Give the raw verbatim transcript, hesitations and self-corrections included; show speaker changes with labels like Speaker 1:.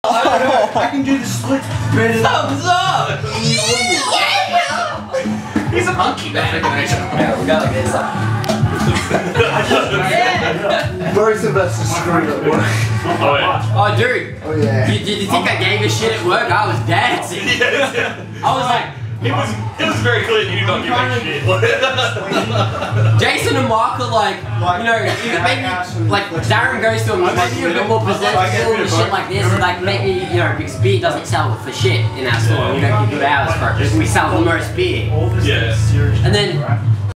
Speaker 1: I don't know. I can do the splits better than
Speaker 2: Thumbs up!
Speaker 3: He's a monkey man.
Speaker 2: Yeah, we gotta get some.
Speaker 1: both of us are screwed at work.
Speaker 3: Oh yeah.
Speaker 2: Oh dude.
Speaker 1: Oh yeah.
Speaker 2: Did, did you think I gave a shit at work? I was dancing. I was like,
Speaker 3: It was it was very clear you did not give a shit.
Speaker 2: Jason and Mark are like, you know, even maybe like Darren goes to him, maybe you're a bit more presentable and shit like this, and like maybe, you know, because beer doesn't sell for shit in our store, we don't give good hours for it, we sell the most beer.
Speaker 3: Yeah.
Speaker 2: And then